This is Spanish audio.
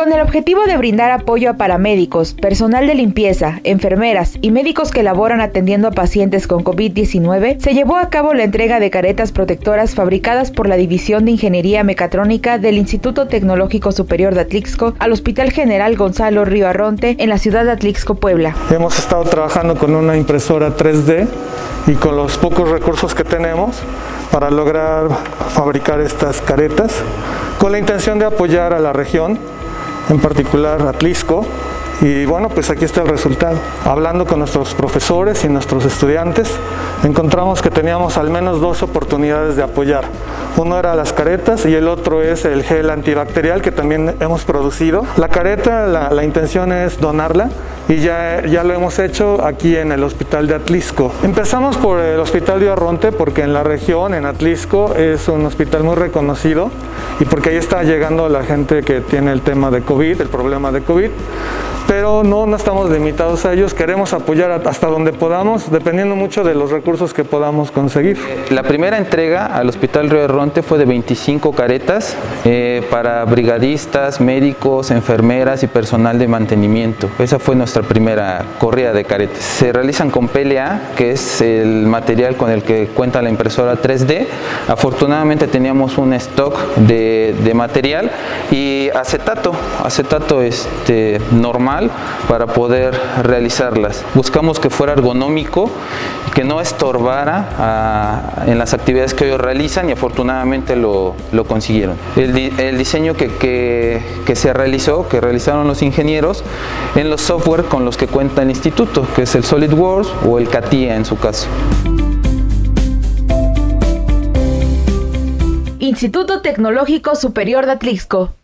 Con el objetivo de brindar apoyo a paramédicos, personal de limpieza, enfermeras y médicos que laboran atendiendo a pacientes con COVID-19, se llevó a cabo la entrega de caretas protectoras fabricadas por la División de Ingeniería Mecatrónica del Instituto Tecnológico Superior de Atlixco al Hospital General Gonzalo Río Arronte en la ciudad de Atlixco, Puebla. Hemos estado trabajando con una impresora 3D y con los pocos recursos que tenemos para lograr fabricar estas caretas con la intención de apoyar a la región, en particular Atlixco, y bueno, pues aquí está el resultado. Hablando con nuestros profesores y nuestros estudiantes, encontramos que teníamos al menos dos oportunidades de apoyar. Uno era las caretas y el otro es el gel antibacterial que también hemos producido. La careta, la intención es donarla y ya lo hemos hecho aquí en el Hospital de Atlixco. Empezamos por el Hospital de Arronte porque en la región, en Atlixco, es un hospital muy reconocido y porque ahí está llegando la gente que tiene el tema de COVID, el problema de COVID. Pero no estamos limitados a ellos, queremos apoyar hasta donde podamos, dependiendo mucho de los recursos que podamos conseguir. La primera entrega al Hospital Río Arronte fue de 25 caretas para brigadistas, médicos, enfermeras y personal de mantenimiento. Esa fue nuestra primera corrida de caretas. Se realizan con PLA, que es el material con el que cuenta la impresora 3D. Afortunadamente teníamos un stock de material y acetato normal para poder realizarlas. Buscamos que fuera ergonómico, que no estorbara en las actividades que ellos realizan y afortunadamente lo consiguieron. El diseño que se realizó, que realizaron los ingenieros en los software con los que cuenta el instituto, que es el SolidWorks o el CATIA en su caso. Instituto Tecnológico Superior de Atlixco.